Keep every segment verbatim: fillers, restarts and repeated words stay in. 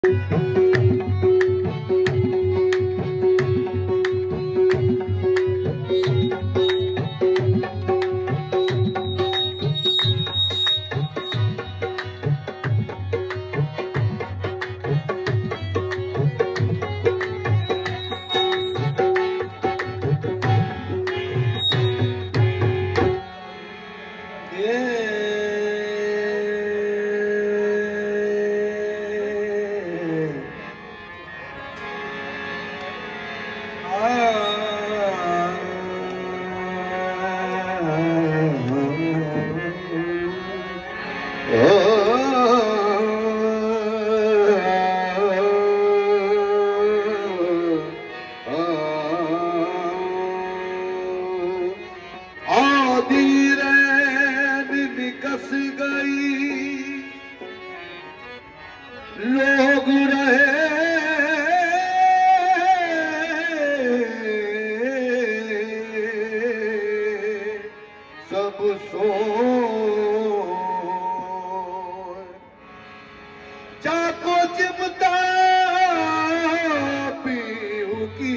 लोग रहे सब सोए, जाको चिमटा पीहू की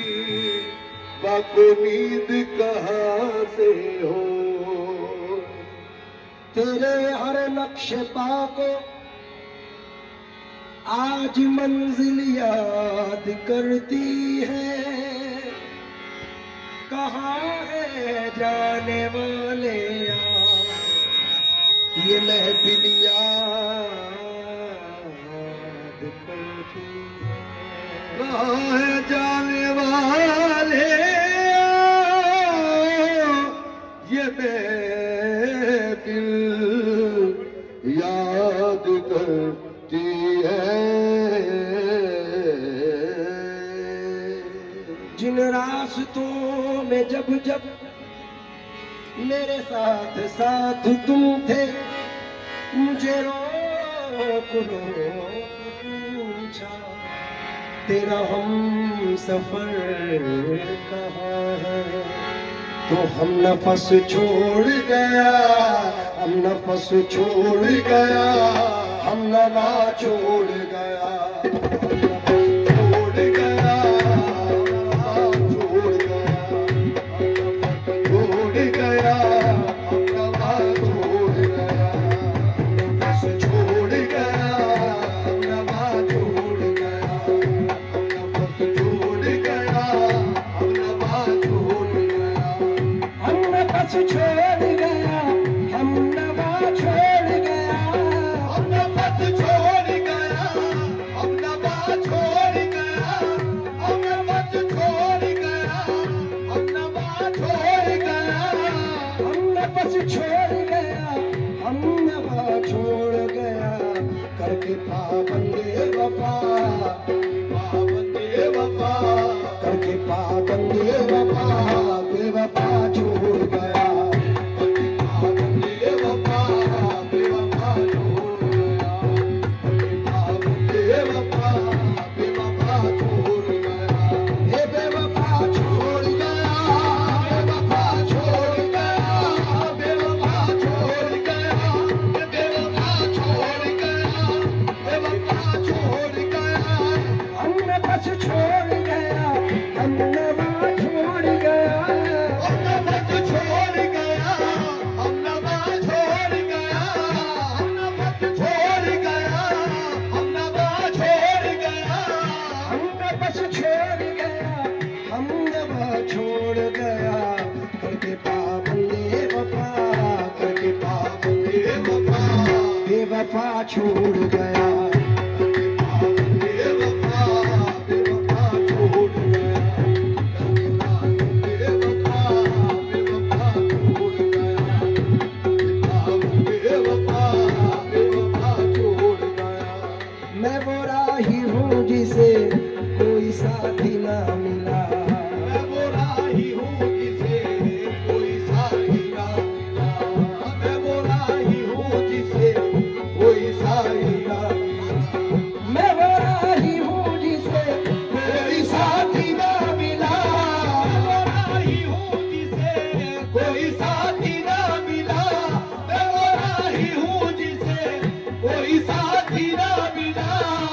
बाको नींद कहाँ से हो। तेरे हर नक्शे पाको आज मंजिल याद करती है, कहाँ है जाने वाले ये महफिल याद करती है। कहाँ है जाने वाले ये महफिल याद करती है। जिन रास्तों में जब जब मेरे साथ साथ तुम थे, मुझे रोक रोक पूछा तेरा हम सफर कहाँ है। तो हम नफस छोड़ गया, हम नफस छोड़ गया, हम नवा छोड़ गया, छोड़ गया, छोड़ गया, हम नवा छोड़ गया, नफस छोड़ गया, हम नवा छोड़ गया, नफस छोड़ गया, हम नवा छोड़ गया, हम नफस छोड़ गया, हम नवा छोड़ गया, हम नफस छोड़ गया, हम नवा छोड़ गया, हम नफस छोड़ गया, हम नवा छोड़ गया, हम नफस छोड़ गया, हम नवा छोड़ गया, करके पाबंदे वफा, पाबंदे वफा, करके पाबंदे वफा, बेवफा छोड़ गया, करके पाबंदे वफा, बेवफा छोड़ गया, करके पाबंदे वफा, बेवफा छोड़ गया, हे बेवफा छोड़ गया, बेवफा छोड़ गया, बेवफा छोड़ गया, बेवफा छोड़ गया, बेवफा छोड़ गया, हम नफस छोड़ गया, हम नवा छोड़ गया, हम नफस छोड़ गया, हम नवा छोड़ गया, हम नफस छोड़ गया, हम नवा छोड़ गया, हम नफस छोड़ गया, हम नवा छोड़ गया, करके पाबंदे वफा, करके पाबंदे वफा, बेवफा छोड़ गया, करके पाबंदे वफा, बेवफा छोड़ गया, करके पाबंदे वफा, बेवफा छोड़ गया, करके पाबंदे वफा, बेवफा छोड़ गया। मैं वो राही हूँ जिसे कोई साथी ना मिला, मैं वो राही हूँ जिसे कोई साथी ना मिला, मैं वो राही हूँ जिसे कोई साथी ना मिला, मैं वो राही हूँ जिसे कोई साथी ना मिला, मैं वो राही हूँ जिसे कोई साथी ना मिला, मैं वो राही हूँ जिसे कोई साथी ना मिला, मैं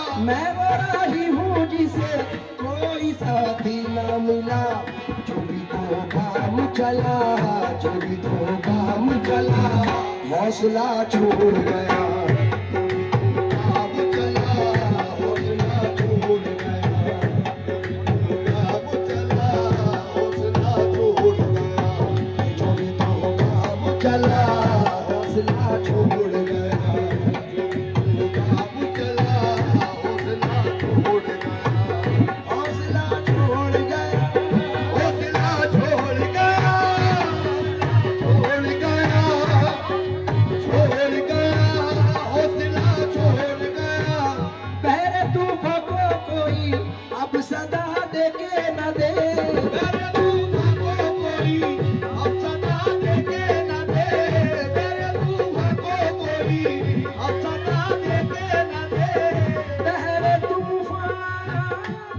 मैं वो राही हूँ जिसे कोई साथी ना मिला, जो भी तो काम चला, जो भी तो काम चला, हौसला छोड़ गया, काम चला, हौसला छोड़ गया, काम चला, हौसला छोड़ गया, जो भी तो काम चला, हौसला छोड़ गया, काम चला, हौसला छोड़ गया, हौसला छोड़ गया, हौसला छोड़ गया, छोड़ गया, छोड़ गया, हौसला छोड़ गया। पहले तूफान को कोई अब सदा देके न दे, पहले तूफान को कोई अब सदा देके न दे, पहले तूफान को कोई अब सदा देके न दे, पहले तूफान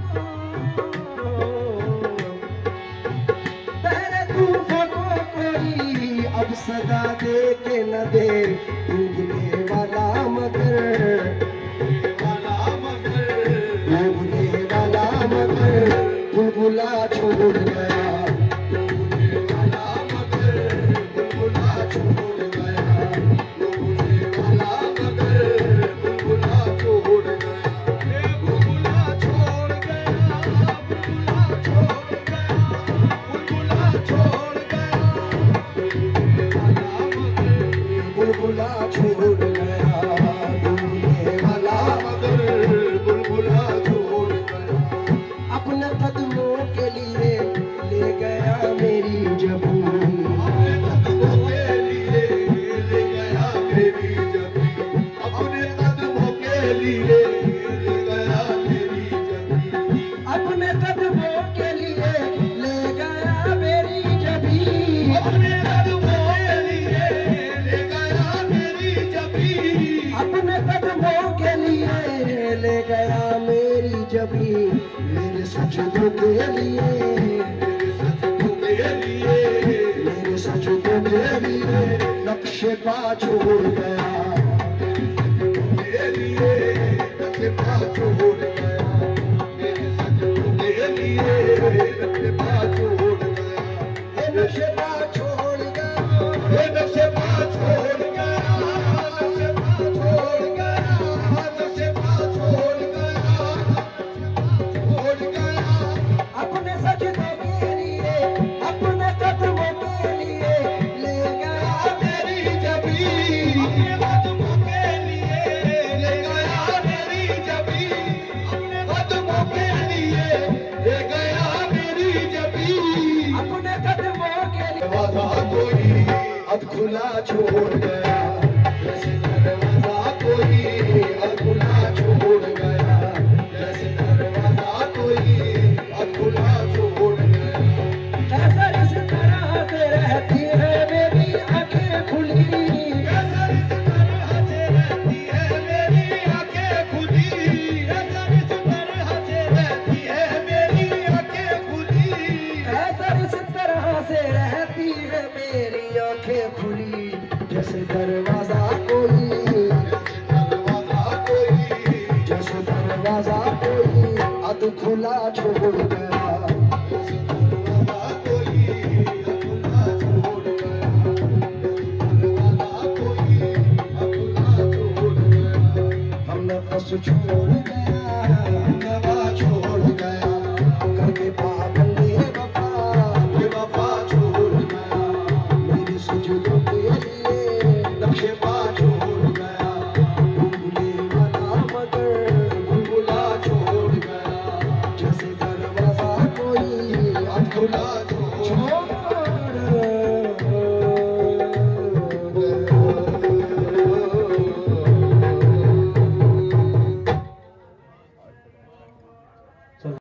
पहले तूफान को कोई अब सदा देके न दे, डूबने वाला मगर, वाला मगर, डूबने वाला मगर, बुलबुला छोड़ गया, डूबने वाला मगर, बुलबुला छोड़ गया, डूबने वाला मगर, बुलबुला छोड़ गया, बुलबुला छोड़ गया, बुलबुला छोड़ गया, बुलबुला छोड़ गया, बुलबुला छोड़ गया, डूबने वाला मगर, बुलबुला छोड़ गया, अपने कदमों के लिए ले गया मेरी जबी, अपने कदमों के लिए ले गया मेरी जबी, अपने कदमों के लिए ले गया मेरी जबी, अपने कदमों के लिए ले गया मेरी जबी, अपने कदमों के लिए ले गया मेरी जबी, अपने कदमों के लिए ले गया मेरी जबी, मेरे सजदों के लिए, मेरे सजदों के लिए, मेरे सजदों के लिए नक्शे पा छोड़ गया, मेरे लिए नक्शे पा छोड़ गया, मेरे सजदों के लिए नक्शे पा छोड़ गया, ये नक्शे पा छोड़ गया, ये नक्शे पा छोड़ गया, नक्शे पा छोड़ गया, नक्शे पा छोड़ गया, छोड़ गया, अपने सजदों के लिए, अपने कदमों के लिए ले गया मेरी जबी, अपने कदमों के लिए ले गया मेरी जबी, अपने कदमों के लिए ले गया मेरी जबी, अपने कदमों के लिए दरवाजा कोई अब खुला छोड़ गया, जैसे दरवाजा कोई अब खुला छोड़ गया, जैसे दरवाजा कोई अब खुला छोड़ गया, कैसे इस तरह से रहती है मेरी आंखें खुली, कैसे इस तरह से रहती है मेरी आंखें खुली, कैसे इस तरह से रहती है मेरी आंखें खुली, कैसे इस तरह से रहती है मेरी आंखें खुली, जैसे दरवाजा कोई, जैसे दरवाजा कोई, जैसे दरवाजा कोई अध खुला छोड़ गया, जैसे दरवाजा कोई अध खुला छोड़ गया, दरवाजा कोई अध खुला छोड़ गया, हम नफस छोड़ गया,